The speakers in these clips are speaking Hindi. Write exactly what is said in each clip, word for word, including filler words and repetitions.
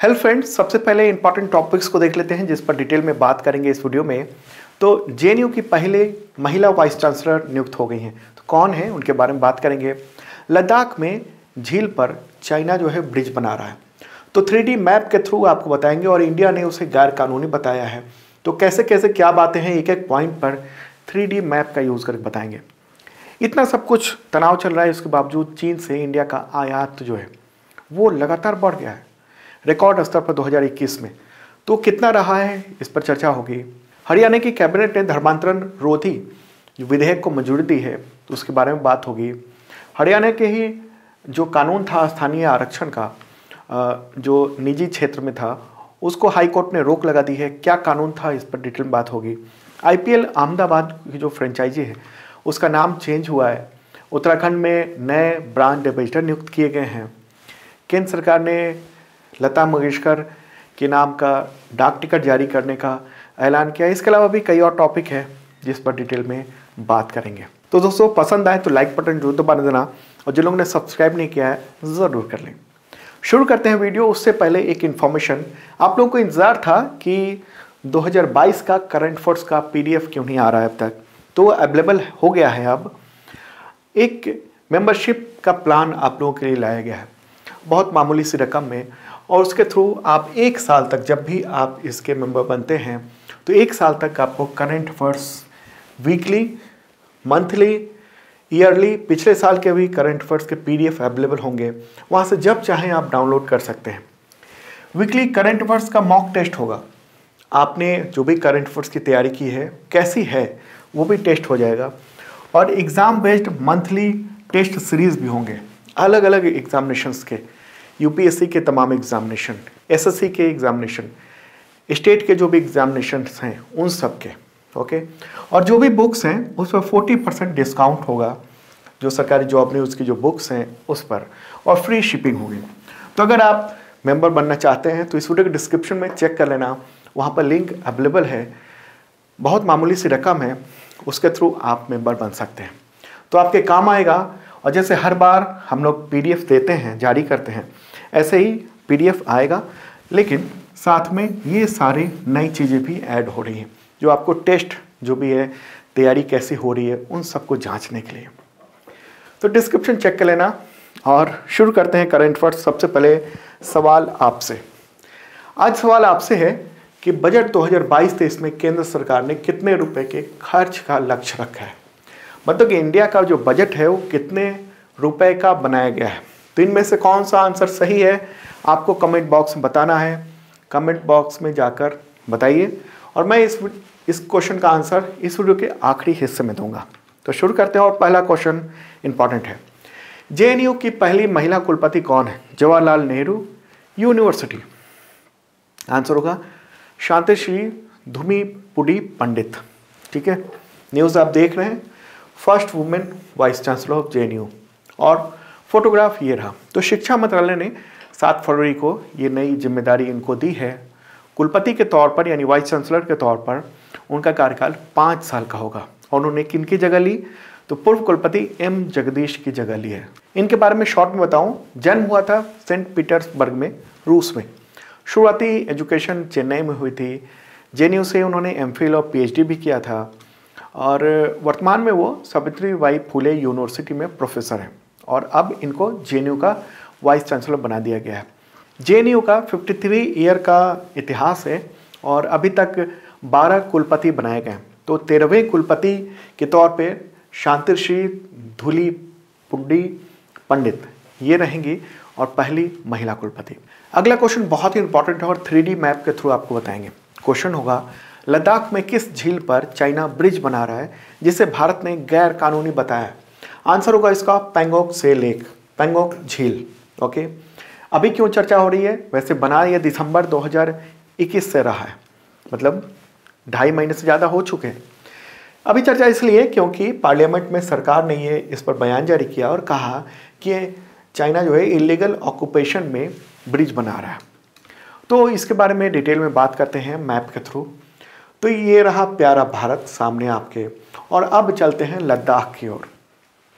हेलो फ्रेंड्स, सबसे पहले इंपॉर्टेंट टॉपिक्स को देख लेते हैं जिस पर डिटेल में बात करेंगे इस वीडियो में। तो जेएनयू की पहले महिला वाइस चांसलर नियुक्त हो गई हैं, तो कौन है उनके बारे में बात करेंगे। लद्दाख में झील पर चाइना जो है ब्रिज बना रहा है, तो थ्री डी मैप के थ्रू आपको बताएंगे और इंडिया ने उसे गैर कानूनी बताया है। तो कैसे कैसे क्या बातें हैं, एक एक पॉइंट पर थ्री डी मैप का यूज़ करके बताएंगे। इतना सब कुछ तनाव चल रहा है, उसके बावजूद चीन से इंडिया का आयात जो है वो लगातार बढ़ गया है रिकॉर्ड स्तर पर दो हज़ार इक्कीस में। तो कितना रहा है इस पर चर्चा होगी। हरियाणा की कैबिनेट ने धर्मांतरण रोधी विधेयक को मंजूरी दी है, तो उसके बारे में बात होगी। हरियाणा के ही जो कानून था स्थानीय आरक्षण का, जो निजी क्षेत्र में था, उसको हाई कोर्ट ने रोक लगा दी है। क्या कानून था इस पर डिटेल में बात होगी। आईपीएल अहमदाबाद की जो फ्रेंचाइजी है उसका नाम चेंज हुआ है। उत्तराखंड में नए ब्रांड एम्बेसडर नियुक्त किए गए हैं। केंद्र सरकार ने लता मंगेशकर के नाम का डाक टिकट जारी करने का ऐलान किया। इसके अलावा भी कई और टॉपिक है जिस पर डिटेल में बात करेंगे। तो दोस्तों, पसंद आए तो लाइक बटन जरूर दबा देना और जिन लोगों ने सब्सक्राइब नहीं किया है ज़रूर कर लें। शुरू करते हैं वीडियो। उससे पहले एक इन्फॉर्मेशन, आप लोगों को इंतज़ार था कि दो हज़ार बाईस का करंट अफेयर्स का पीडीएफ क्यों नहीं आ रहा है अब तक, तो अवेलेबल हो गया है। अब एक मेंबरशिप का प्लान आप लोगों के लिए लाया गया है, बहुत मामूली सी रकम में, और उसके थ्रू आप एक साल तक, जब भी आप इसके मेंबर बनते हैं तो एक साल तक आपको current affairs weekly, monthly, yearly, पिछले साल के भी करंट अफेयर्स के पीडीएफ अवेलेबल होंगे। वहाँ से जब चाहें आप डाउनलोड कर सकते हैं। वीकली करंट अफेयर्स का मॉक टेस्ट होगा। आपने जो भी करंट अफेयर्स की तैयारी की है कैसी है वो भी टेस्ट हो जाएगा। और exam based monthly test series भी होंगे, अलग अलग एग्जामिनेशंस के, यूपीएससी के तमाम एग्जामिनेशन, एसएससी के एग्जामिनेशन, स्टेट के जो भी एग्जामिनेशंस हैं उन सब के, ओके। और जो भी बुक्स हैं उस पर फोर्टी परसेंट डिस्काउंट होगा, जो सरकारी जॉब न्यूज़ की जो बुक्स हैं उस पर, और फ्री शिपिंग होगी। तो अगर आप मेंबर बनना चाहते हैं तो इस वीडियो के डिस्क्रिप्शन में चेक कर लेना, वहाँ पर लिंक अवेलेबल है। बहुत मामूली सी रकम है, उसके थ्रू आप मेंबर बन सकते हैं, तो आपके काम आएगा। और जैसे हर बार हम लोग पीडीएफ देते हैं, जारी करते हैं, ऐसे ही पीडीएफ आएगा, लेकिन साथ में ये सारी नई चीज़ें भी ऐड हो रही हैं जो आपको टेस्ट जो भी है, तैयारी कैसी हो रही है, उन सबको जांचने के लिए। तो डिस्क्रिप्शन चेक कर लेना और शुरू करते हैं करंट अफेयर्स। सबसे पहले सवाल आपसे, आज सवाल आपसे है कि बजट दो हज़ार बाईस तेईस में केंद्र सरकार ने कितने रुपए के खर्च का लक्ष्य रखा है। मतलब कि इंडिया का जो बजट है वो कितने रुपए का बनाया गया है। तो इनमें से कौन सा आंसर सही है आपको कमेंट बॉक्स में बताना है। कमेंट बॉक्स में जाकर बताइए और मैं इस इस क्वेश्चन का आंसर इस वीडियो के आखिरी हिस्से में दूंगा। तो शुरू करते हैं और पहला क्वेश्चन इंपॉर्टेंट है। जेएनयू की पहली महिला कुलपति कौन है? जवाहरलाल नेहरू यूनिवर्सिटी। आंसर होगा शांतिश्री धूलीपुड़ी पंडित। ठीक है, न्यूज़ आप देख रहे हैं, first women vice chancellor of JNU. और फोटोग्राफ ये रहा। तो शिक्षा मंत्रालय ने सात फरवरी को ये नई जिम्मेदारी इनको दी है कुलपति के तौर पर, यानी वाइस चांसलर के तौर पर। उनका कार्यकाल पाँच साल का होगा। और उन्होंने किन की जगह ली? तो पूर्व कुलपति एम जगदीश की जगह ली है। इनके बारे में शॉर्ट में बताऊं, जन्म हुआ था सेंट पीटर्सबर्ग में, रूस में। शुरुआती एजुकेशन चेन्नई में हुई थी। जेएनयू से उन्होंने एमफिल और पीएचडी भी किया था और वर्तमान में वो सावित्रीबाई फुले यूनिवर्सिटी में प्रोफेसर हैं। और अब इनको जेएनयू का वाइस चांसलर बना दिया गया है। जेएनयू का तिरेपन ईयर का इतिहास है और अभी तक बारह कुलपति बनाए गए हैं। तो तेरहवें कुलपति के तौर पे शांतिश्री धूलीपुड़ी पंडित ये रहेंगी और पहली महिला कुलपति। अगला क्वेश्चन बहुत ही इंपॉर्टेंट है और थ्री डी मैप के थ्रू आपको बताएंगे। क्वेश्चन होगा, लद्दाख में किस झील पर चाइना ब्रिज बना रहा है जिसे भारत ने गैर कानूनी बताया है? आंसर होगा इसका पैंगोंग से लेक, पैंगोंग झील। ओके, अभी क्यों चर्चा हो रही है? वैसे बना ये दिसंबर दो हज़ार इक्कीस से रहा है, मतलब ढाई महीने से ज़्यादा हो चुके हैं। अभी चर्चा इसलिए क्योंकि पार्लियामेंट में सरकार ने ये इस पर बयान जारी किया और कहा कि चाइना जो है इलीगल ऑक्यूपेशन में ब्रिज बना रहा है। तो इसके बारे में डिटेल में बात करते हैं मैप के थ्रू। तो ये रहा प्यारा भारत सामने आपके, और अब चलते हैं लद्दाख की ओर।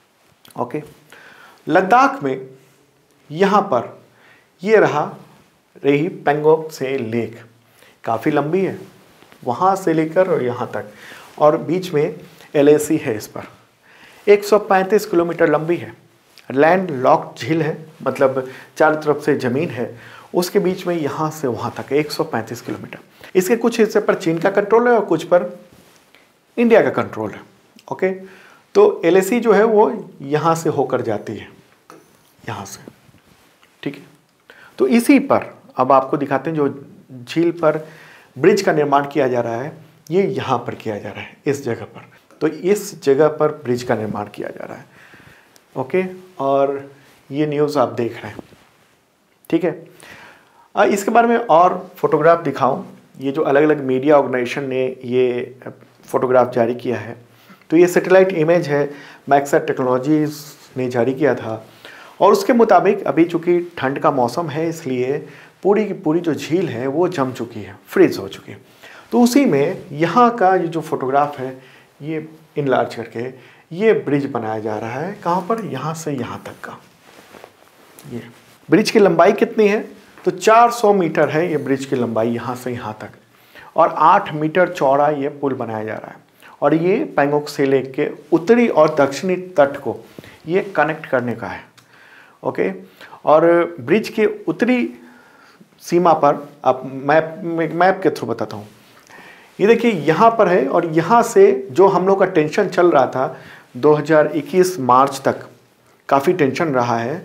ओके, लद्दाख में यहाँ पर ये रहा रही पेंगोंग से लेक काफ़ी लंबी है, वहाँ से लेकर और यहाँ तक, और बीच में एल ए सी है। इस पर एक सौ पैंतीस किलोमीटर लंबी है। लैंड लॉक्ड झील है, मतलब चारों तरफ से ज़मीन है, उसके बीच में यहाँ से वहाँ तक एक सौ पैंतीस किलोमीटर। इसके कुछ हिस्से पर चीन का कंट्रोल है और कुछ पर इंडिया का कंट्रोल है। ओके, तो एल ए सी जो है वो यहाँ से होकर जाती है, यहाँ से, ठीक है। तो इसी पर अब आपको दिखाते हैं, जो झील पर ब्रिज का निर्माण किया जा रहा है, ये यहाँ पर किया जा रहा है, इस जगह पर। तो इस जगह पर ब्रिज का निर्माण किया जा रहा है। ओके, और ये न्यूज़ आप देख रहे हैं, ठीक है। आ, इसके बारे में और फोटोग्राफ दिखाऊं। ये जो अलग अलग मीडिया ऑर्गेनाइजेशन ने ये फोटोग्राफ जारी किया है, तो ये सैटेलाइट इमेज है, मैक्सर टेक्नोलॉजीज ने जारी किया था। और उसके मुताबिक अभी चूँकि ठंड का मौसम है, इसलिए पूरी की पूरी जो झील है वो जम चुकी है, फ्रीज हो चुकी है। तो उसी में यहाँ का ये जो फोटोग्राफ है, ये इनलार्ज करके ये ब्रिज बनाया जा रहा है। कहाँ पर? यहाँ से यहाँ तक का। ये ब्रिज की लंबाई कितनी है? तो चार सौ मीटर है ये ब्रिज की लंबाई, यहाँ से यहाँ तक, और आठ मीटर चौड़ा ये पुल बनाया जा रहा है। और ये पेंगोंग से लेक के उत्तरी और दक्षिणी तट को ये कनेक्ट करने का है। ओके, और ब्रिज के उत्तरी सीमा पर, आप मैप मैप के थ्रू बताता हूँ, ये देखिए यहाँ पर है, और यहाँ से जो हम लोग का टेंशन चल रहा था दो हज़ार इक्कीस मार्च तक, काफ़ी टेंशन रहा है,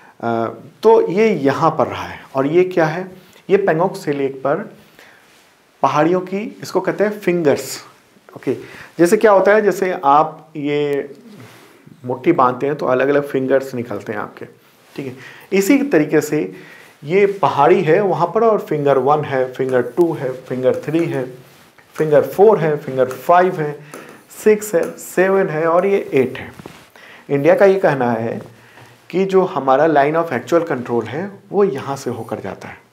तो ये यहाँ पर रहा है। और ये क्या है? ये पेंगोंग से लेक पर पहाड़ियों की, इसको कहते हैं फिंगर्स। ओके, जैसे क्या होता है, जैसे आप ये मुट्ठी बांधते हैं तो अलग अलग फिंगर्स निकलते हैं आपके, ठीक है। इसी तरीके से ये पहाड़ी है वहाँ पर, और फिंगर वन है, फिंगर टू है, फिंगर थ्री है, फिंगर फोर है, फिंगर फाइव है, सिक्स है, सेवन है, और ये एट है। इंडिया का ये कहना है कि जो हमारा लाइन ऑफ एक्चुअल कंट्रोल है वो यहाँ से होकर जाता है।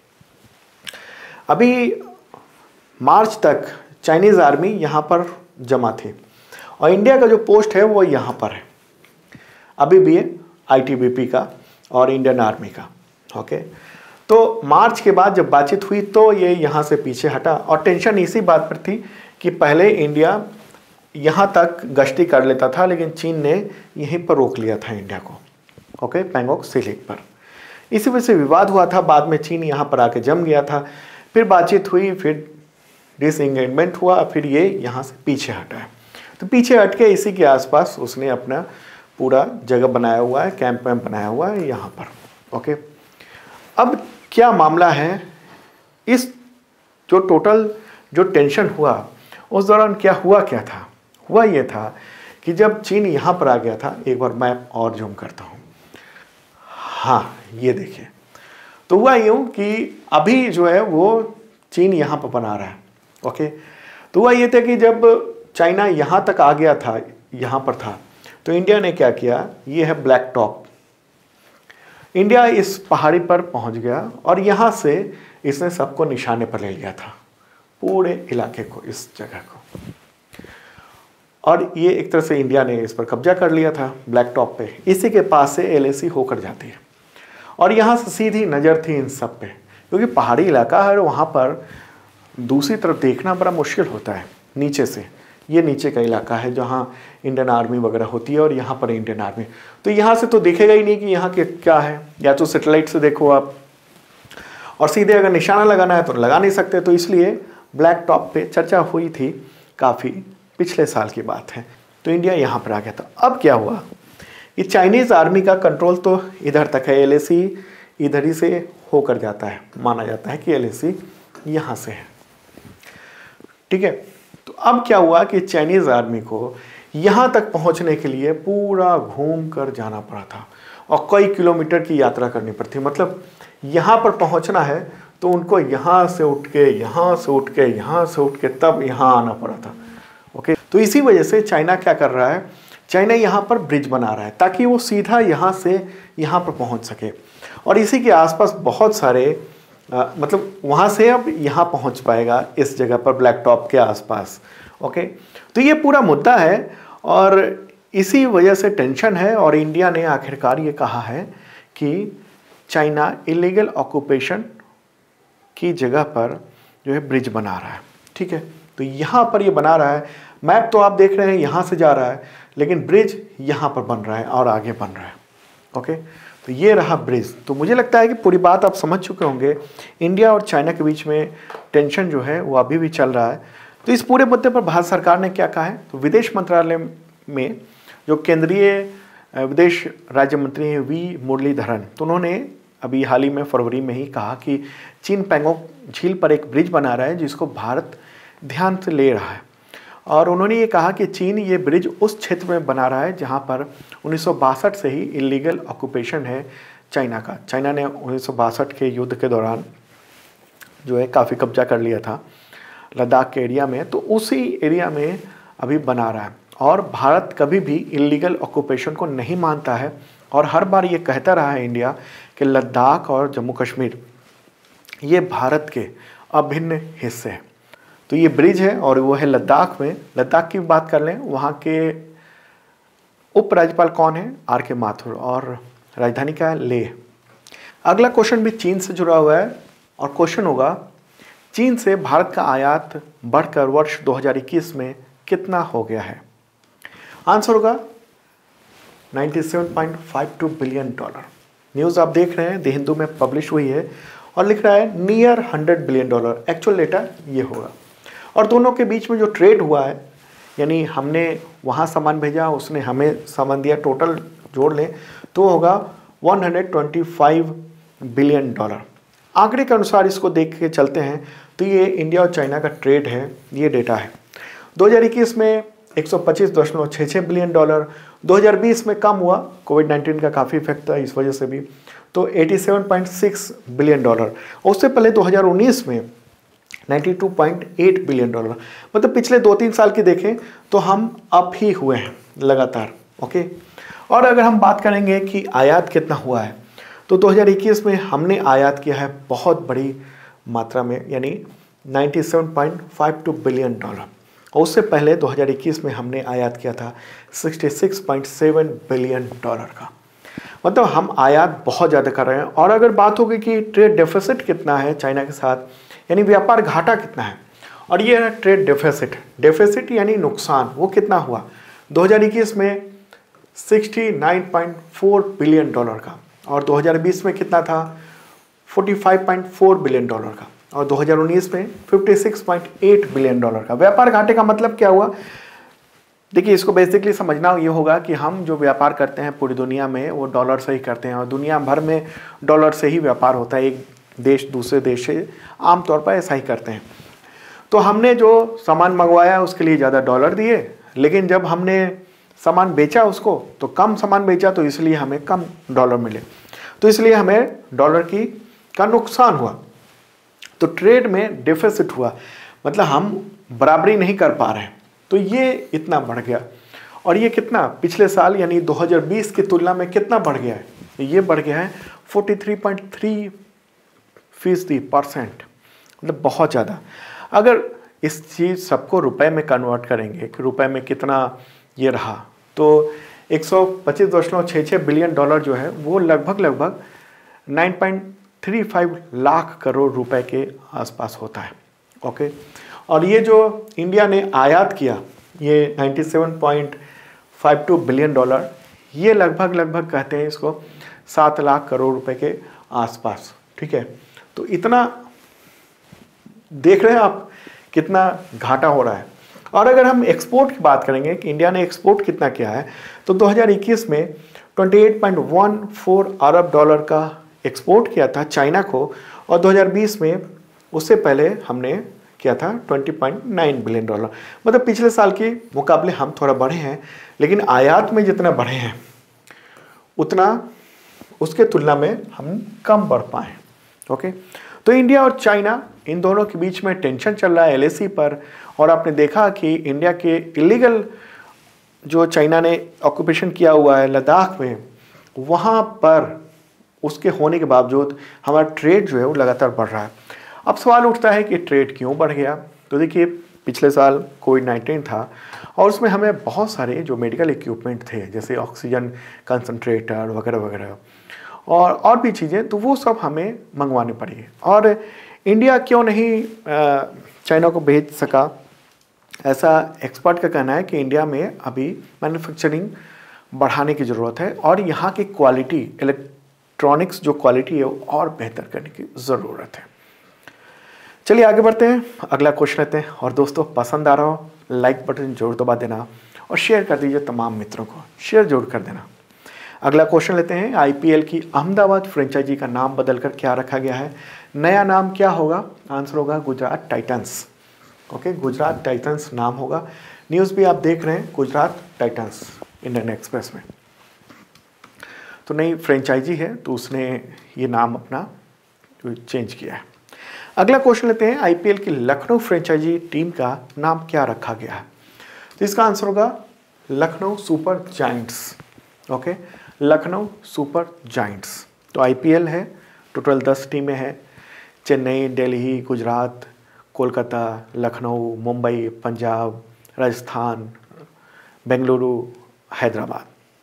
अभी मार्च तक चाइनीज़ आर्मी यहाँ पर जमा थी, और इंडिया का जो पोस्ट है वो यहाँ पर है अभी भी है, आई टी बी पी का और इंडियन आर्मी का। ओके, तो मार्च के बाद जब बातचीत हुई तो ये यहाँ से पीछे हटा, और टेंशन इसी बात पर थी कि पहले इंडिया यहाँ तक गश्ती कर लेता था, लेकिन चीन ने यहीं पर रोक लिया था इंडिया को। ओके, पेंगोंग से लेक पर इसी वजह से विवाद हुआ था। बाद में चीन यहाँ पर आके जम गया था, फिर बातचीत हुई, फिर डिसएंगेजमेंट हुआ, फिर ये यहाँ से पीछे हटा है। तो पीछे हट के इसी के आसपास उसने अपना पूरा जगह बनाया हुआ है, कैंप वैम्प बनाया हुआ है यहाँ पर। ओके, अब क्या मामला है, इस जो टोटल जो टेंशन हुआ उस दौरान क्या हुआ क्या था? हुआ ये था कि जब चीन यहाँ पर आ गया था, एक बार मैप और जूम करता हूँ, हाँ ये देखिए, तो हुआ यूँ कि अभी जो है वो चीन यहाँ पर बना रहा है। ओके, तो हुआ ये था कि जब चाइना यहाँ तक आ गया था, यहाँ पर था, तो इंडिया ने क्या किया, ये है ब्लैक टॉप, इंडिया इस पहाड़ी पर पहुँच गया और यहाँ से इसने सबको निशाने पर ले लिया था, पूरे इलाके को, इस जगह को। और ये एक तरह से इंडिया ने इस पर कब्जा कर लिया था ब्लैक टॉप पे। इसी के पास से एल ए सी होकर जाती है, और यहाँ से सीधी नज़र थी इन सब पे, क्योंकि पहाड़ी इलाका है और वहाँ पर दूसरी तरफ देखना बड़ा मुश्किल होता है नीचे से। ये नीचे का इलाका है जहाँ इंडियन आर्मी वगैरह होती है, और यहाँ पर इंडियन आर्मी, तो यहाँ से तो दिखेगा ही नहीं कि यहाँ के क्या है, या तो सेटेलाइट से देखो आप, और सीधे अगर निशाना लगाना है तो लगा नहीं सकते। तो इसलिए ब्लैक टॉप पे चर्चा हुई थी, काफ़ी पिछले साल की बात है। तो इंडिया यहाँ पर आ गया था। अब क्या हुआ, ये चाइनीज़ आर्मी का कंट्रोल तो इधर तक है, एल ए सी इधर ही से होकर जाता है, माना जाता है कि एल ए सी यहाँ से है, ठीक है। तो अब क्या हुआ कि चाइनीज़ आर्मी को यहाँ तक पहुँचने के लिए पूरा घूम कर जाना पड़ा था, और कई किलोमीटर की यात्रा करनी पड़ती। मतलब यहाँ पर पहुँचना है तो उनको यहाँ से उठ के यहाँ से उठ के यहाँ से उठ के तब यहाँ आना पड़ा था। ओके, तो इसी वजह से चाइना क्या कर रहा है, चाइना यहाँ पर ब्रिज बना रहा है ताकि वो सीधा यहाँ से यहाँ पर पहुँच सके, और इसी के आसपास बहुत सारे आ, मतलब वहाँ से अब यहाँ पहुँच पाएगा इस जगह पर ब्लैक टॉप के आसपास। ओके, तो ये पूरा मुद्दा है, और इसी वजह से टेंशन है। और इंडिया ने आखिरकार ये कहा है कि चाइना इलीगल ऑक्यूपेशन की जगह पर जो है ब्रिज बना रहा है। ठीक है, तो यहाँ पर ये बना रहा है, मैप तो आप देख रहे हैं यहाँ से जा रहा है, लेकिन ब्रिज यहाँ पर बन रहा है और आगे बन रहा है। ओके, तो ये रहा ब्रिज। तो मुझे लगता है कि पूरी बात आप समझ चुके होंगे। इंडिया और चाइना के बीच में टेंशन जो है वो अभी भी चल रहा है। तो इस पूरे मुद्दे पर भारत सरकार ने क्या कहा है, तो विदेश मंत्रालय में जो केंद्रीय विदेश राज्य मंत्री हैं वी मुरलीधरन, तो उन्होंने अभी हाल ही में फरवरी में ही कहा कि चीन पैंगोंग झील पर एक ब्रिज बना रहा है जिसको भारत ध्यान से ले रहा है। और उन्होंने ये कहा कि चीन ये ब्रिज उस क्षेत्र में बना रहा है जहाँ पर उन्नीस सौ बासठ से ही इलीगल ऑक्यूपेशन है चाइना का। चाइना ने उन्नीस सौ बासठ के युद्ध के दौरान जो है काफ़ी कब्जा कर लिया था लद्दाख के एरिया में, तो उसी एरिया में अभी बना रहा है। और भारत कभी भी इलीगल ऑक्यूपेशन को नहीं मानता है और हर बार ये कहता रहा है इंडिया कि लद्दाख और जम्मू कश्मीर ये भारत के अभिन्न हिस्से हैं। तो ये ब्रिज है और वो है लद्दाख में। लद्दाख की बात कर लें, वहाँ के उपराज्यपाल कौन है, आर के माथुर, और राजधानी का है लेह। अगला क्वेश्चन भी चीन से जुड़ा हुआ है और क्वेश्चन होगा चीन से भारत का आयात बढ़कर वर्ष दो हज़ार इक्कीस में कितना हो गया है। आंसर होगा सत्तानवे पॉइंट बावन बिलियन डॉलर। न्यूज़ आप देख रहे हैं द हिंदू में पब्लिश हुई है और लिख रहा है near hundred billion dollar. Actual data ये होगा। और दोनों के बीच में जो ट्रेड हुआ है, यानी हमने वहाँ सामान भेजा, उसने हमें सामान दिया, टोटल जोड़ लें तो होगा एक सौ पच्चीस बिलियन डॉलर। आंकड़े के अनुसार इसको देख के चलते हैं तो ये इंडिया और चाइना का ट्रेड है, ये डेटा है। दो हज़ार इक्कीस में एक सौ पच्चीस दशमलव छः छः बिलियन डॉलर, दो हज़ार बीस में कम हुआ, कोविड नाइन्टीन का काफ़ी इफेक्ट था इस वजह से भी, तो सत्तासी पॉइंट छह बिलियन डॉलर। उससे पहले दो हज़ार उन्नीस में बानवे पॉइंट आठ बिलियन डॉलर। मतलब पिछले दो तीन साल की देखें तो हम अप ही हुए हैं लगातार। ओके, और अगर हम बात करेंगे कि आयात कितना हुआ है, तो दो हज़ार इक्कीस में हमने आयात किया है बहुत बड़ी मात्रा में, यानी सत्तानवे पॉइंट बावन बिलियन डॉलर। और उससे पहले दो हज़ार इक्कीस में हमने आयात किया था छियासठ पॉइंट सात बिलियन डॉलर का। मतलब हम आयात बहुत ज़्यादा कर रहे हैं। और अगर बात होगी कि ट्रेड डेफिसिट कितना है चाइना के साथ, यानी व्यापार घाटा कितना है, और ये है ट्रेड डेफिसिट। डेफिसिट यानी नुकसान, वो कितना हुआ दो हज़ार इक्कीस में उनहत्तर पॉइंट चार बिलियन डॉलर का, और दो हज़ार बीस में कितना था पैंतालीस पॉइंट चार बिलियन डॉलर का, और दो हज़ार उन्नीस में छप्पन पॉइंट आठ बिलियन डॉलर का। व्यापार घाटे का मतलब क्या हुआ, देखिए इसको बेसिकली समझना ये होगा कि हम जो व्यापार करते हैं पूरी दुनिया में वो डॉलर से ही करते हैं, और दुनिया भर में डॉलर से ही व्यापार होता है, एक देश दूसरे देश से आमतौर पर ऐसा ही करते हैं। तो हमने जो सामान मंगवाया उसके लिए ज़्यादा डॉलर दिए, लेकिन जब हमने सामान बेचा उसको तो कम सामान बेचा, तो इसलिए हमें कम डॉलर मिले, तो इसलिए हमें डॉलर की का नुकसान हुआ। तो ट्रेड में डेफिसिट हुआ, मतलब हम बराबरी नहीं कर पा रहे हैं, तो ये इतना बढ़ गया। और ये कितना पिछले साल यानी दो हज़ार बीस की तुलना में कितना बढ़ गया है, ये बढ़ गया है तैंतालीस पॉइंट तीन फीसदी परसेंट, मतलब बहुत ज़्यादा। अगर इस चीज़ सबको रुपए में कन्वर्ट करेंगे कि रुपए में कितना ये रहा, तो एक सौ पच्चीस दशमलव छः छः बिलियन डॉलर जो है वो लगभग लगभग नौ पॉइंट तीन पाँच लाख करोड़ रुपए के आसपास होता है। ओके, और ये जो इंडिया ने आयात किया ये सत्तानवे पॉइंट बावन बिलियन डॉलर, ये लगभग लगभग कहते हैं इसको सात लाख करोड़ रुपए के आसपास। ठीक है, तो इतना देख रहे हैं आप कितना घाटा हो रहा है। और अगर हम एक्सपोर्ट की बात करेंगे कि इंडिया ने एक्सपोर्ट कितना किया है, तो दो हज़ार इक्कीस में अट्ठाईस पॉइंट एक चार अरब डॉलर का एक्सपोर्ट किया था चाइना को, और दो हज़ार बीस में उससे पहले हमने किया था बीस पॉइंट नौ बिलियन डॉलर। मतलब पिछले साल के मुकाबले हम थोड़ा बढ़े हैं, लेकिन आयात में जितना बढ़े हैं उतना उसके तुलना में हम कम बढ़ पाए। ओके, तो इंडिया और चाइना इन दोनों के बीच में टेंशन चल रहा है एल ए सी पर, और आपने देखा कि इंडिया के इलीगल जो चाइना ने ऑक्यूपेशन किया हुआ है लद्दाख में, वहाँ पर उसके होने के बावजूद हमारा ट्रेड जो है वो लगातार बढ़ रहा है। अब सवाल उठता है कि ट्रेड क्यों बढ़ गया। तो देखिए पिछले साल कोविड नाइन्टीन था और उसमें हमें बहुत सारे जो मेडिकल इक्विपमेंट थे जैसे ऑक्सीजन कंसंट्रेटर वगैरह वगैरह और और भी चीज़ें, तो वो सब हमें मंगवाने पड़ी। और इंडिया क्यों नहीं चाइना को भेज सका, ऐसा एक्सपर्ट का कहना है कि इंडिया में अभी मैन्युफैक्चरिंग बढ़ाने की ज़रूरत है और यहाँ की क्वालिटी, इलेक्ट्रॉनिक्स जो क्वालिटी है वो और बेहतर करने की ज़रूरत है। चलिए आगे बढ़ते हैं, अगला क्वेश्चन लेते हैं। और दोस्तों पसंद आ रहा हो लाइक बटन जरूर दबा देना और शेयर कर दीजिए, तमाम मित्रों को शेयर जरूर कर देना। अगला क्वेश्चन लेते हैं, आईपीएल की अहमदाबाद फ्रेंचाइजी का नाम बदलकर क्या रखा गया है? नया नाम क्या होगा? आंसर होगा Gujarat Titans. Okay, Gujarat Titans नाम होगा। न्यूज़ भी आप देख रहे हैं, गुजरात टाइटंस इंडियन एक्सप्रेस में। तो नई फ्रेंचाइजी है तो उसने ये नाम अपना चेंज किया है। अगला क्वेश्चन लेते हैं, आईपीएल की लखनऊ फ्रेंचाइजी टीम का नाम क्या रखा गया है? तो इसका आंसर होगा Lucknow Super Giants. Okay, Lucknow Super Giants. तो आईपीएल है, टोटल दस टीमें हैं, चेन्नई, दिल्ली, गुजरात, कोलकाता, लखनऊ, मुंबई, पंजाब, राजस्थान, बेंगलुरु, हैदराबाद।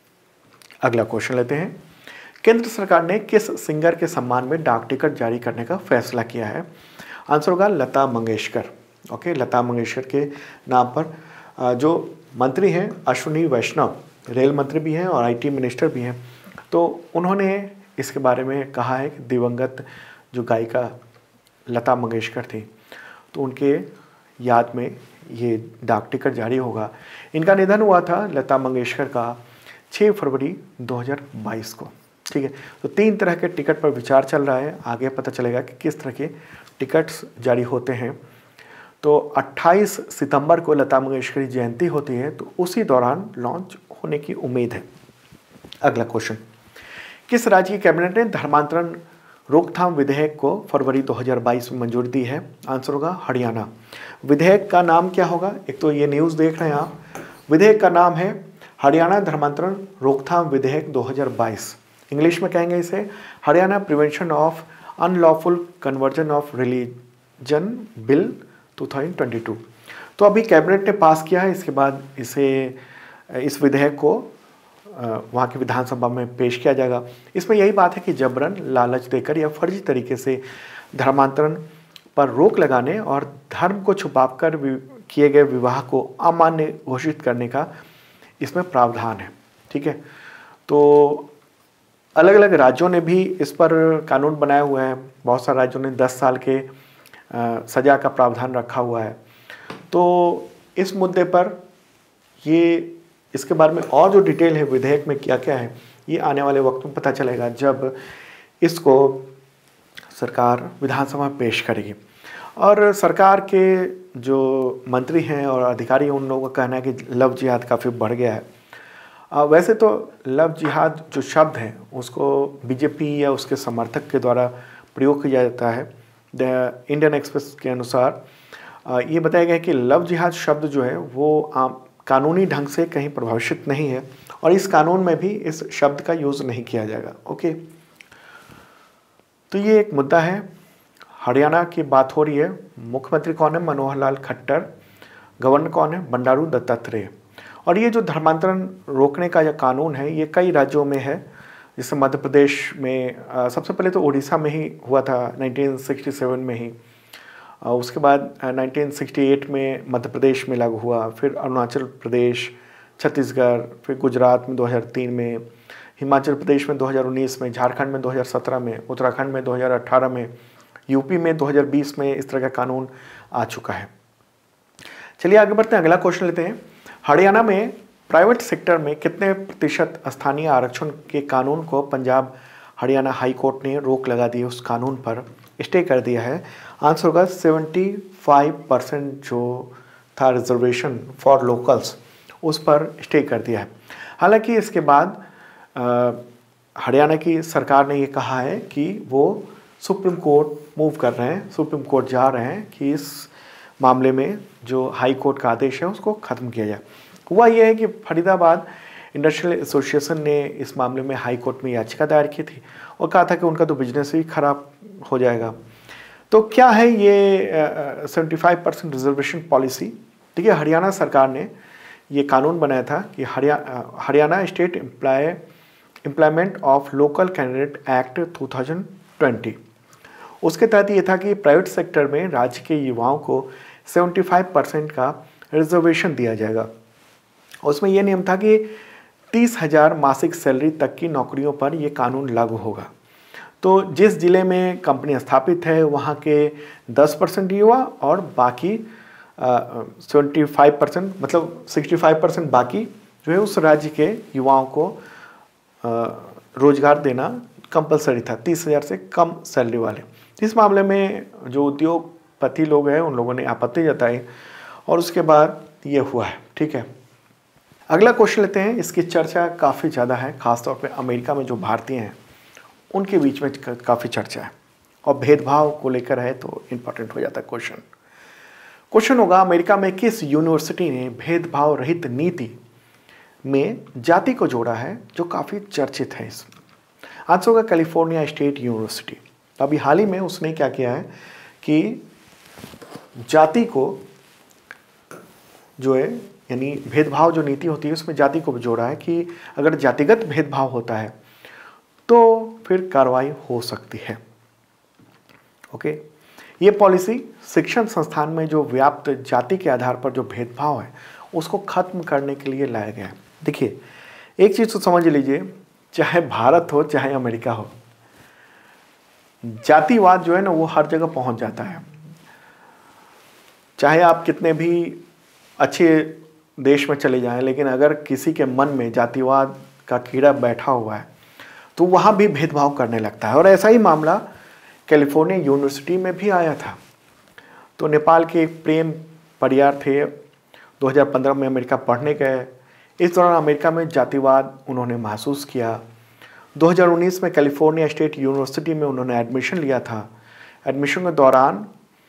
अगला क्वेश्चन लेते हैं, केंद्र सरकार ने किस सिंगर के सम्मान में डाक टिकट जारी करने का फैसला किया है? आंसर होगा लता मंगेशकर। ओके, लता मंगेशकर के नाम पर जो मंत्री हैं अश्विनी वैष्णव, रेल मंत्री भी हैं और आईटी मिनिस्टर भी हैं, तो उन्होंने इसके बारे में कहा है कि दिवंगत जो गायिका लता मंगेशकर थी तो उनके याद में ये डाक टिकट जारी होगा। इनका निधन हुआ था लता मंगेशकर का छह फरवरी दो हज़ार बाईस को। ठीक है, तो तीन तरह के टिकट पर विचार चल रहा है, आगे पता चलेगा कि किस तरह के टिकट्स जारी होते हैं। तो अट्ठाईस सितंबर को लता मंगेशकर की जयंती होती है, तो उसी दौरान लॉन्च होने की उम्मीद है। अगला क्वेश्चन, किस राज्य की कैबिनेट ने धर्मांतरण रोकथाम विधेयक को फरवरी दो हज़ार बाईस में मंजूरी दी है? आंसर होगा हरियाणा। विधेयक का नाम क्या होगा? एक तो ये न्यूज़ देख रहे हैं आप, विधेयक का नाम है हरियाणा धर्मांतरण रोकथाम विधेयक दो हज़ार बाईस। इंग्लिश में कहेंगे इसे Haryana prevention of unlawful conversion of religion bill दो हज़ार बाईस। तो अभी कैबिनेट ने पास किया है, इसके बाद इसे इस विधेयक को वहाँ की विधानसभा में पेश किया जाएगा। इसमें यही बात है कि जबरन, लालच देकर या फर्जी तरीके से धर्मांतरण पर रोक लगाने और धर्म को छुपाकर किए गए विवाह को अमान्य घोषित करने का इसमें प्रावधान है। ठीक है, तो अलग अलग राज्यों ने भी इस पर कानून बनाया हुआ है। बहुत सारे राज्यों ने दस साल के सज़ा का प्रावधान रखा हुआ है। तो इस मुद्दे पर ये इसके बारे में और जो डिटेल है विधेयक में क्या क्या है, ये आने वाले वक्त में पता चलेगा जब इसको सरकार विधानसभा में पेश करेगी। और सरकार के जो मंत्री हैं और अधिकारी, उन लोगों का कहना है कि लव जिहाद काफ़ी बढ़ गया है। आ, वैसे तो लव जिहाद जो शब्द है उसको बीजेपी या उसके समर्थक के द्वारा प्रयोग किया जाता है। द इंडियन एक्सप्रेस के अनुसार आ, ये बताया गया है कि लव जिहाद शब्द जो है वो आम कानूनी ढंग से कहीं प्रभावित नहीं है और इस कानून में भी इस शब्द का यूज़ नहीं किया जाएगा। ओके, तो ये एक मुद्दा है। हरियाणा की बात हो रही है। मुख्यमंत्री कौन है? मनोहर लाल खट्टर। गवर्नर कौन है? बंडारू दत्तात्रेय। और ये जो धर्मांतरण रोकने का यह कानून है ये कई राज्यों में है, जैसे मध्य प्रदेश में, आ, सबसे पहले तो उड़ीसा में ही हुआ था उन्नीस सौ सरसठ में ही, आ, उसके बाद उन्नीस सौ अड़सठ में मध्य प्रदेश में लागू हुआ, फिर अरुणाचल प्रदेश, छत्तीसगढ़, फिर गुजरात में दो हज़ार तीन में, हिमाचल प्रदेश में दो हज़ार उन्नीस में, झारखंड में दो हज़ार सत्रह में, उत्तराखंड में दो हज़ार अठारह में, यूपी में दो हज़ार बीस में इस तरह का कानून आ चुका है। चलिए आगे बढ़ते हैं, अगला क्वेश्चन लेते हैं। हरियाणा में प्राइवेट सेक्टर में कितने प्रतिशत स्थानीय आरक्षण के कानून को पंजाब हरियाणा हाई कोर्ट ने रोक लगा दी, उस कानून पर स्टे कर दिया है? आंसर होगा पचहत्तर परसेंट जो था रिजर्वेशन फॉर लोकल्स, उस पर स्टे कर दिया है। हालांकि इसके बाद हरियाणा की सरकार ने ये कहा है कि वो सुप्रीम कोर्ट मूव कर रहे हैं, सुप्रीम कोर्ट जा रहे हैं कि इस मामले में जो हाई कोर्ट का आदेश है उसको ख़त्म किया जाए। हुआ यह है कि फरीदाबाद इंडस्ट्रियल एसोसिएशन ने इस मामले में हाई कोर्ट में याचिका दायर की थी और कहा था कि उनका तो बिजनेस ही खराब हो जाएगा। तो क्या है ये पचहत्तर परसेंट रिजर्वेशन पॉलिसी? ठीक है, हरियाणा सरकार ने ये कानून बनाया था कि Haryana Haryana state employ employment of local candidate act दो हज़ार बीस, उसके तहत ये था कि प्राइवेट सेक्टर में राज्य के युवाओं को पचहत्तर परसेंट का रिजर्वेशन दिया जाएगा। उसमें यह नियम था कि तीस हजार मासिक सैलरी तक की नौकरियों पर यह कानून लागू होगा। तो जिस जिले में कंपनी स्थापित है वहाँ के दस परसेंट युवा और बाकी सेवेंटी फाइव परसेंट मतलब सिक्सटी फाइव परसेंट बाकी जो है उस राज्य के युवाओं को रोजगार देना कंपलसरी था, तीस हज़ार से कम सैलरी वाले। इस मामले में जो उद्योगपति लोग हैं उन लोगों ने आपत्ति जताई और उसके बाद ये हुआ है। ठीक है, अगला क्वेश्चन लेते हैं। इसकी चर्चा काफ़ी ज़्यादा है, खासतौर पे अमेरिका में जो भारतीय हैं उनके बीच में काफ़ी चर्चा है और भेदभाव को लेकर है तो इम्पोर्टेंट हो जाता है क्वेश्चन। क्वेश्चन होगा, अमेरिका में किस यूनिवर्सिटी ने भेदभाव रहित नीति में जाति को जोड़ा है जो काफ़ी चर्चित है? इसमें आंसर होगा कैलिफोर्निया स्टेट यूनिवर्सिटी। अभी हाल ही में उसने क्या किया है कि जाति को जो है यानी भेदभाव जो नीति होती है उसमें जाति को जोड़ा है कि अगर जातिगत भेदभाव होता है तो फिर कार्रवाई हो सकती है। ओके, ये पॉलिसी शिक्षण संस्थान में जो व्याप्त जाति के आधार पर जो भेदभाव है उसको खत्म करने के लिए लाया गया है। देखिए, एक चीज़ तो समझ लीजिए, चाहे भारत हो चाहे अमेरिका हो, जातिवाद जो है ना वो हर जगह पहुंच जाता है। चाहे आप कितने भी अच्छे देश में चले जाएं, लेकिन अगर किसी के मन में जातिवाद का कीड़ा बैठा हुआ है तो वहाँ भी भेदभाव करने लगता है। और ऐसा ही मामला कैलिफोर्निया यूनिवर्सिटी में भी आया था। तो नेपाल के एक प्रेम परियार थे, दो हज़ार पंद्रह में अमेरिका पढ़ने गए। इस दौरान अमेरिका में जातिवाद उन्होंने महसूस किया। दो हज़ार उन्नीस में कैलिफोर्निया स्टेट यूनिवर्सिटी में उन्होंने एडमिशन लिया था। एडमिशन के दौरान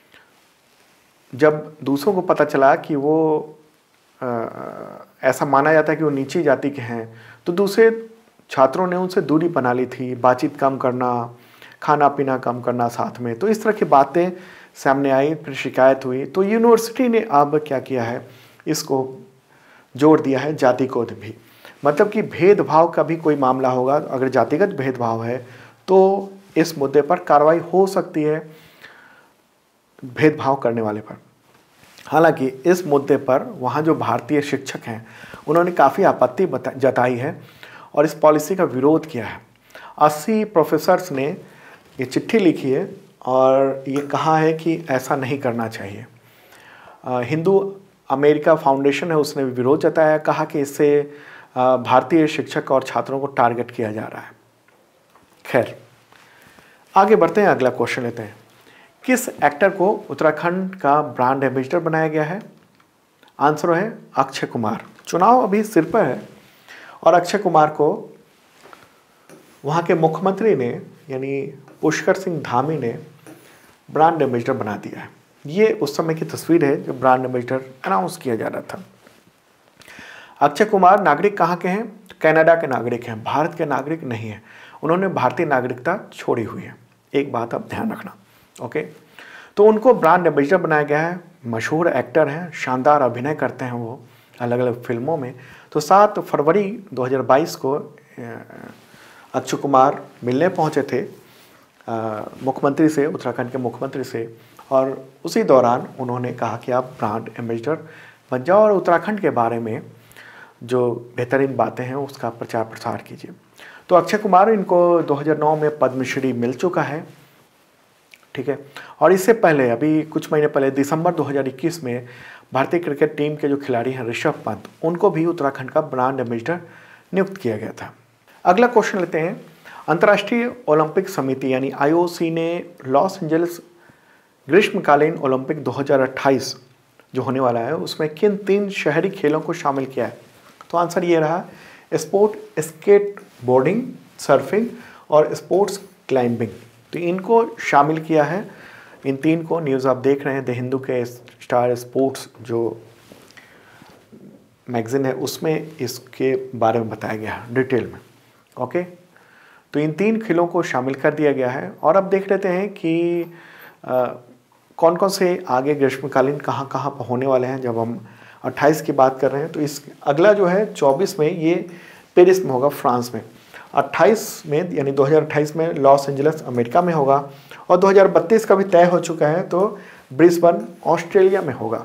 जब दूसरों को पता चला कि वो आ, ऐसा माना जाता है कि वो नीची जाति के हैं, तो दूसरे छात्रों ने उनसे दूरी बना ली थी, बातचीत कम करना, खाना पीना कम करना साथ में। तो इस तरह की बातें सामने आई, फिर शिकायत हुई। तो यूनिवर्सिटी ने अब क्या किया है, इसको जोड़ दिया है जाति को भी। मतलब कि भेदभाव का भी कोई मामला होगा, अगर जातिगत भेदभाव है तो इस मुद्दे पर कार्रवाई हो सकती है भेदभाव करने वाले पर। हालांकि इस मुद्दे पर वहाँ जो भारतीय शिक्षक हैं उन्होंने काफ़ी आपत्ति जताई है और इस पॉलिसी का विरोध किया है। अस्सी प्रोफेसर्स ने ये चिट्ठी लिखी है और ये कहा है कि ऐसा नहीं करना चाहिए। हिंदू अमेरिका फाउंडेशन है, उसने विरोध जताया, कहा कि इससे भारतीय शिक्षक और छात्रों को टारगेट किया जा रहा है। खैर, आगे बढ़ते हैं, अगला क्वेश्चन लेते हैं। किस एक्टर को उत्तराखंड का ब्रांड एम्बेसडर बनाया गया है? आंसर है अक्षय कुमार। चुनाव अभी सिर पर है और अक्षय कुमार को वहाँ के मुख्यमंत्री ने यानी पुष्कर सिंह धामी ने ब्रांड एम्बेसडर बना दिया है। ये उस समय की तस्वीर है जब ब्रांड एम्बेसडर अनाउंस किया जा रहा था। अक्षय कुमार नागरिक कहाँ के हैं? कनाडा के नागरिक हैं, भारत के नागरिक नहीं है। उन्होंने भारतीय नागरिकता छोड़ी हुई है, एक बात आप ध्यान रखना। ओके, तो उनको ब्रांड एम्बेसडर बनाया गया है। मशहूर एक्टर हैं, शानदार अभिनय करते हैं वो अलग अलग फिल्मों में। तो सात फरवरी दो हज़ार बाईस को अक्षय कुमार मिलने पहुंचे थे मुख्यमंत्री से, उत्तराखंड के मुख्यमंत्री से, और उसी दौरान उन्होंने कहा कि आप ब्रांड एम्बेसडर बन जाओ और उत्तराखंड के बारे में जो बेहतरीन बातें हैं उसका प्रचार प्रसार कीजिए। तो अक्षय कुमार, इनको दो हज़ार नौ में पद्मश्री मिल चुका है। ठीक है, और इससे पहले अभी कुछ महीने पहले दिसंबर दो हज़ार इक्कीस में भारतीय क्रिकेट टीम के जो खिलाड़ी हैं ऋषभ पंत, उनको भी उत्तराखंड का ब्रांड एम्बेसडर नियुक्त किया गया था। अगला क्वेश्चन लेते हैं। अंतर्राष्ट्रीय ओलंपिक समिति यानी आई ओ सी ने लॉस एंजल्स ग्रीष्मकालीन ओलंपिक दो हज़ार अट्ठाईस जो होने वाला है उसमें किन तीन शहरी खेलों को शामिल किया है? तो आंसर ये रहा, स्पोर्ट स्केट बोर्डिंग, सर्फिंग और स्पोर्ट्स क्लाइंबिंग। तो इनको शामिल किया है। इन तीन को न्यूज़ आप देख रहे हैं, द हिंदू के स्टार स्पोर्ट्स जो मैगजीन है उसमें इसके बारे में बताया गया है डिटेल में। ओके, तो इन तीन खेलों को शामिल कर दिया गया है। और अब देख लेते हैं कि आ, कौन कौन से आगे ग्रीष्मकालीन कहाँ कहाँ होने वाले हैं। जब हम अट्ठाईस की बात कर रहे हैं तो इस अगला जो है चौबीस में ये पेरिस में होगा, फ्रांस में। अट्ठाईस में यानी दो हज़ार अट्ठाईस में लॉस एंजल्स अमेरिका में होगा और दो हज़ार बत्तीस का भी तय हो चुका है तो ब्रिस्बेन ऑस्ट्रेलिया में होगा।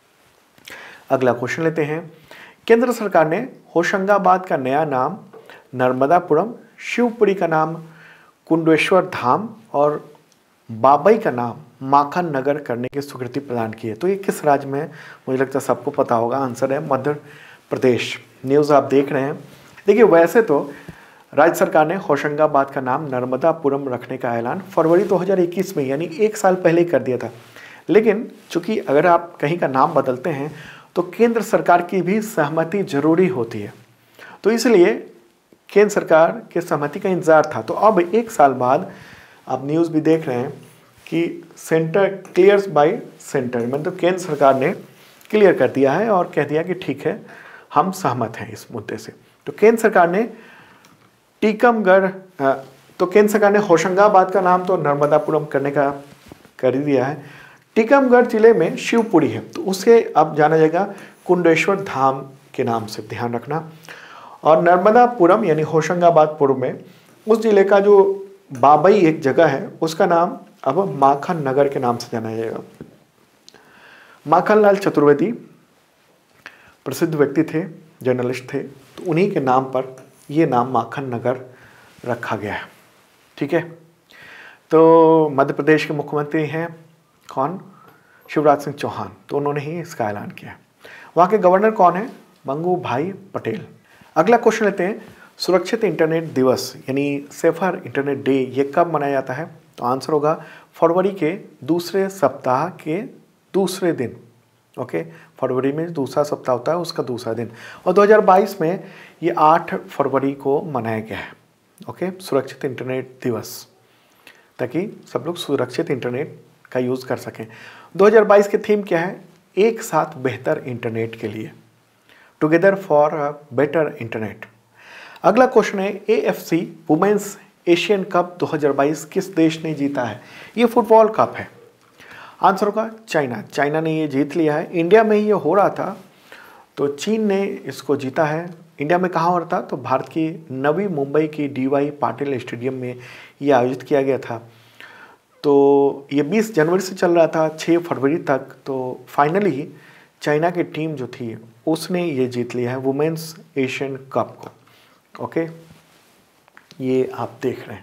अगला क्वेश्चन लेते हैं। केंद्र सरकार ने होशंगाबाद का नया नाम नर्मदापुरम, शिवपुरी का नाम कुंडेश्वर धाम और बाबई का नाम माखन नगर करने की स्वीकृति प्रदान की है। तो ये किस राज्य में है? मुझे लगता है सबको पता होगा। आंसर है मध्य प्रदेश। न्यूज़ आप देख रहे हैं। देखिए, वैसे तो राज्य सरकार ने होशंगाबाद का नाम नर्मदापुरम रखने का ऐलान फरवरी दो हज़ार इक्कीस में यानी एक साल पहले कर दिया था, लेकिन चूंकि अगर आप कहीं का नाम बदलते हैं तो केंद्र सरकार की भी सहमति जरूरी होती है, तो इसलिए केंद्र सरकार के सहमति का इंतजार था। तो अब एक साल बाद आप न्यूज़ भी देख रहे हैं कि सेंटर क्लियर्स बाय सेंटर, मतलब केंद्र सरकार ने क्लियर कर दिया है और कह दिया कि ठीक है, हम सहमत हैं इस मुद्दे से। तो केंद्र सरकार ने टीकमगढ़ तो केंद्र सरकार ने होशंगाबाद का नाम तो नर्मदापुरम करने का कर ही दिया है। टीकमगढ़ जिले में शिवपुरी है तो उसे अब जाना जाएगा कुंडेश्वर धाम के नाम से, ध्यान रखना। और नर्मदापुरम यानी होशंगाबाद पूर्व में उस जिले का जो बाबई एक जगह है उसका नाम अब माखन नगर के नाम से जाना जाएगा। माखनलाल चतुर्वेदी प्रसिद्ध व्यक्ति थे, जर्नलिस्ट थे, तो उन्हीं के नाम पर ये नाम माखन नगर रखा गया है। ठीक है, तो मध्य प्रदेश के मुख्यमंत्री हैं कौन? शिवराज सिंह चौहान, तो उन्होंने ही इसका ऐलान किया। वहाँ के गवर्नर कौन है? मंगू भाई पटेल। अगला क्वेश्चन लेते हैं। सुरक्षित इंटरनेट दिवस यानी सेफर इंटरनेट डे ये कब मनाया जाता है? तो आंसर होगा फरवरी के दूसरे सप्ताह के दूसरे दिन। ओके, फरवरी में दूसरा सप्ताह होता है, उसका दूसरा दिन। और दो हज़ार बाईस में ये आठ फरवरी को मनाया गया है। ओके, सुरक्षित इंटरनेट दिवस, ताकि सब लोग सुरक्षित इंटरनेट का यूज़ कर सकें। दो हज़ार बाईस के थीम क्या है? एक साथ बेहतर इंटरनेट के लिए, together for a better internet. अगला क्वेश्चन है, A F C women's Asian cup दो हज़ार बाईस किस देश ने जीता है? ये फुटबॉल कप है। आंसर होगा चाइना। चाइना ने ये जीत लिया है। इंडिया में ही ये हो रहा था तो चीन ने इसको जीता है। इंडिया में कहाँ हो रहा था? तो भारत की नवी मुंबई की डी वाई पाटिल स्टेडियम में ये आयोजित किया गया था। तो ये बीस जनवरी से चल रहा था छह फरवरी तक। तो फाइनली चाइना की टीम जो थी उसने ये जीत लिया है वुमेन्स एशियन कप को। ओके, ये आप देख रहे हैं,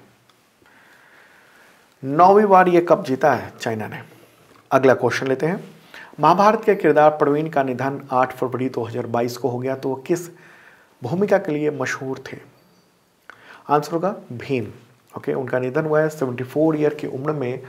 नौवीं बार ये कप जीता है चाइना ने। अगला क्वेश्चन लेते हैं। महाभारत के किरदार प्रवीण का निधन आठ फरवरी दो हज़ार बाईस को हो गया, तो वो किस भूमिका के लिए मशहूर थे? आंसर होगा भीम। ओके, उनका निधन हुआ है चौहत्तर ईयर की उम्र में।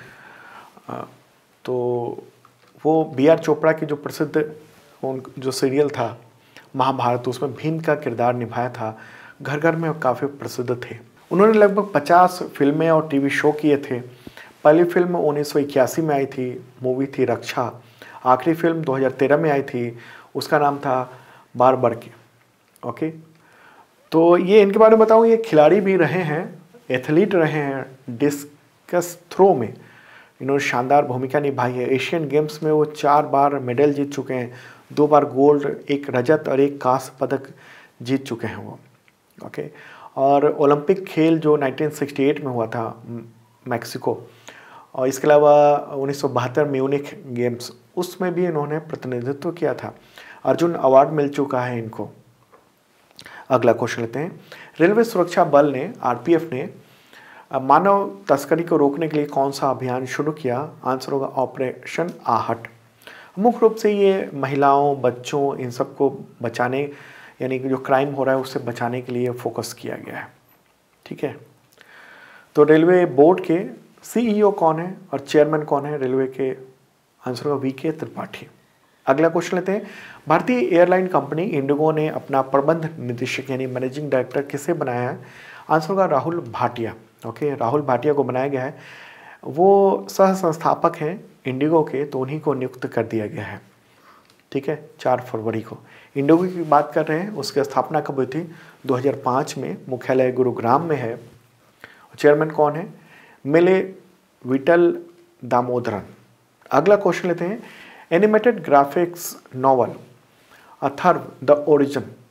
तो वो बी आर चोपड़ा की जो प्रसिद्ध उन जो सीरियल था महाभारत, उसमें भीम का किरदार निभाया था। घर घर में काफ़ी प्रसिद्ध थे। उन्होंने लगभग पचास फिल्में और टीवी शो किए थे। पहली फिल्म उन्नीस सौ इक्यासी में आई थी, मूवी थी रक्षा। आखिरी फिल्म दो हज़ार तेरह में आई थी, उसका नाम था बारबर की। ओके, तो ये इनके बारे में बताऊँ, ये खिलाड़ी भी रहे हैं, एथलीट रहे हैं। डिस्कस थ्रो में इन्होंने शानदार भूमिका निभाई है। एशियन गेम्स में वो चार बार मेडल जीत चुके हैं, दो बार गोल्ड, एक रजत और एक कांस्य पदक जीत चुके हैं वो। ओके, और ओलंपिक खेल जो उन्नीस सौ अड़सठ में हुआ था मैक्सिको, और इसके अलावा उन्नीस सौ बहत्तर म्यूनिख गेम्स, उसमें भी इन्होंने प्रतिनिधित्व किया था। अर्जुन अवार्ड मिल चुका है इनको। अगला क्वेश्चन लेते हैं। रेलवे सुरक्षा बल ने आर पी एफ ने मानव तस्करी को रोकने के लिए कौन सा अभियान शुरू किया? आंसर होगा ऑपरेशन आहट। मुख्य रूप से ये महिलाओं, बच्चों, इन सबको बचाने, यानी कि जो क्राइम हो रहा है उससे बचाने के लिए फोकस किया गया है। ठीक है, तो रेलवे बोर्ड के सी ई ओ कौन है और चेयरमैन कौन है रेलवे के? आंसर होगा वी के त्रिपाठी। अगला क्वेश्चन लेते हैं। भारतीय एयरलाइन कंपनी इंडिगो ने अपना प्रबंध निदेशक यानी मैनेजिंग डायरेक्टर किसे बनाया है? आंसर होगा राहुल भाटिया। ओके, राहुल भाटिया को बनाया गया है। वो सह संस्थापक हैं इंडिगो के, तो उन्हीं को नियुक्त कर दिया गया है। ठीक है, चार फरवरी को इंडिगो की बात कर रहे हैं। उसकी स्थापना कब हुई थी? दो हज़ार पाँच में। मुख्यालय गुरुग्राम में है। चेयरमैन कौन है? मिले विटल दामोदरन। अगला क्वेश्चन लेते हैं। Animated graphics novel Atharva the origin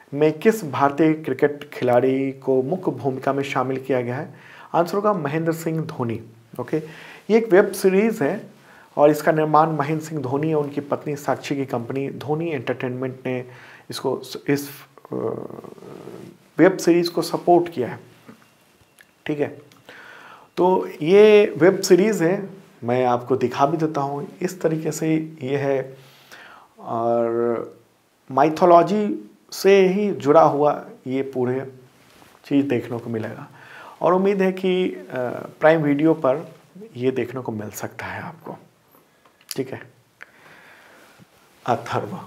में किस भारतीय क्रिकेट खिलाड़ी को मुख्य भूमिका में शामिल किया गया है? आंसर होगा महेंद्र सिंह धोनी। ओके, ये एक वेब सीरीज़ है और इसका निर्माण महेंद्र सिंह धोनी और उनकी पत्नी साक्षी की कंपनी धोनी एंटरटेनमेंट ने इसको इस वेब सीरीज़ को सपोर्ट किया है। ठीक है, तो ये वेब सीरीज़ है, मैं आपको दिखा भी देता हूँ। इस तरीके से ये है और माइथोलॉजी से ही जुड़ा हुआ ये पूरे चीज़ देखने को मिलेगा और उम्मीद है कि प्राइम वीडियो पर ये देखने को मिल सकता है आपको। ठीक है, अथर्व।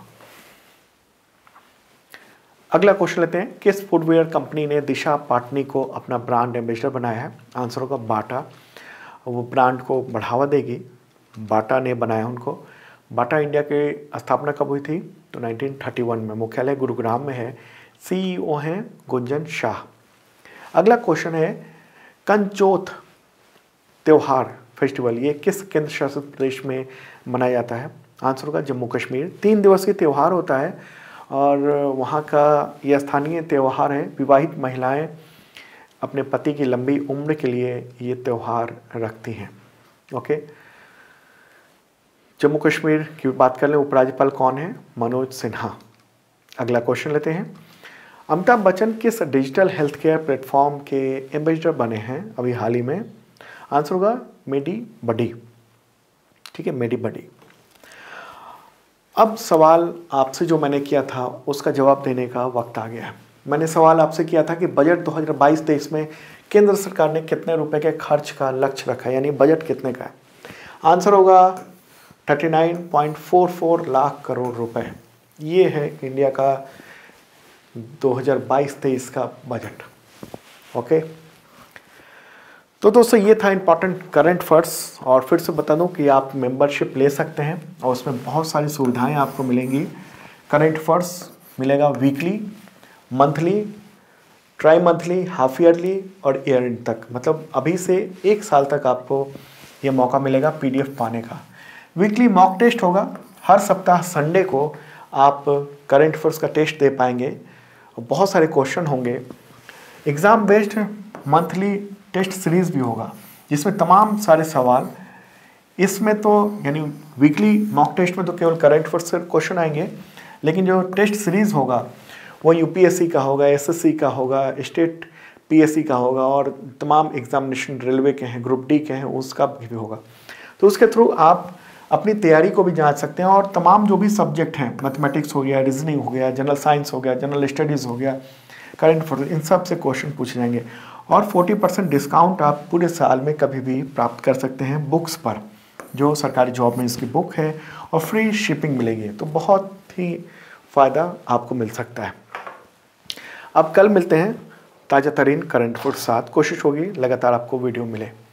अगला क्वेश्चन लेते हैं, किस फुटवेयर कंपनी ने दिशा पाटनी को अपना ब्रांड एम्बेसडर बनाया है? आंसर होगा बाटा। वो ब्रांड को बढ़ावा देगी, बाटा ने बनाया उनको। बाटा इंडिया की स्थापना कब हुई थी? तो नाइनटीन थर्टी वन में, मुख्यालय गुरुग्राम में है, सीईओ हैं गुंजन शाह। अगला क्वेश्चन है, कंचोथ त्योहार फेस्टिवल ये किस केंद्र शासित प्रदेश में मनाया जाता है? आंसर होगा जम्मू कश्मीर। तीन दिवसीय त्यौहार होता है और वहाँ का यह स्थानीय त्यौहार है। विवाहित महिलाएं अपने पति की लंबी उम्र के लिए ये त्यौहार रखती हैं। ओके, जम्मू कश्मीर की बात कर लें, उपराज्यपाल कौन है? मनोज सिन्हा। अगला क्वेश्चन लेते हैं, अमिताभ बच्चन किस डिजिटल हेल्थ केयर प्लेटफॉर्म के एम्बेसडर बने हैं अभी हाल ही में? आंसर होगा मेडी बडी। ठीक है, मेडी बडी। अब सवाल आपसे जो मैंने किया था उसका जवाब देने का वक्त आ गया है। मैंने सवाल आपसे किया था कि बजट दो हज़ार बाईस तेईस में केंद्र सरकार ने कितने रुपए के खर्च का लक्ष्य रखा है, यानी बजट कितने का है? आंसर होगा उनतालीस पॉइंट चार चार लाख करोड़ रुपए। ये है इंडिया का दो हज़ार बाईस तेईस का बजट। ओके, तो दोस्तों ये था इम्पॉर्टेंट करंट अफेयर्स और फिर से बता दूं कि आप मेंबरशिप ले सकते हैं और उसमें बहुत सारी सुविधाएं आपको मिलेंगी। करंट अफेयर्स मिलेगा weekly, monthly, trimonthly, half yearly और ईयर एंड तक, मतलब अभी से एक साल तक आपको ये मौका मिलेगा पीडीएफ पाने का। वीकली मॉक टेस्ट होगा, हर सप्ताह संडे को आप करंट अफेयर्स का टेस्ट दे पाएंगे। बहुत सारे क्वेश्चन होंगे। Exam based monthly test series भी होगा जिसमें तमाम सारे सवाल, इसमें तो यानी वीकली मॉक टेस्ट में तो केवल करंट अफेयर्स से क्वेश्चन आएंगे, लेकिन जो टेस्ट सीरीज़ होगा वो यूपीएससी का होगा, एसएससी का होगा, स्टेट पीएससी का होगा और तमाम एग्जामिनेशन रेलवे के हैं, ग्रुप डी के हैं, उसका भी होगा। तो उसके थ्रू आप अपनी तैयारी को भी जांच सकते हैं और तमाम जो भी सब्जेक्ट हैं, मैथमेटिक्स हो गया, रीजनिंग हो गया, जनरल साइंस हो गया, जनरल स्टडीज़ हो गया, करंट अफेयर्स, इन सब से क्वेश्चन पूछे जाएंगे और चालीस परसेंट डिस्काउंट आप पूरे साल में कभी भी प्राप्त कर सकते हैं बुक्स पर, जो सरकारी जॉब में इसकी बुक है, और फ्री शिपिंग मिलेगी। तो बहुत ही फ़ायदा आपको मिल सकता है। अब कल मिलते हैं ताज़ा तरीन करंट अफेयर्स साथ। कोशिश होगी लगातार आपको वीडियो मिले।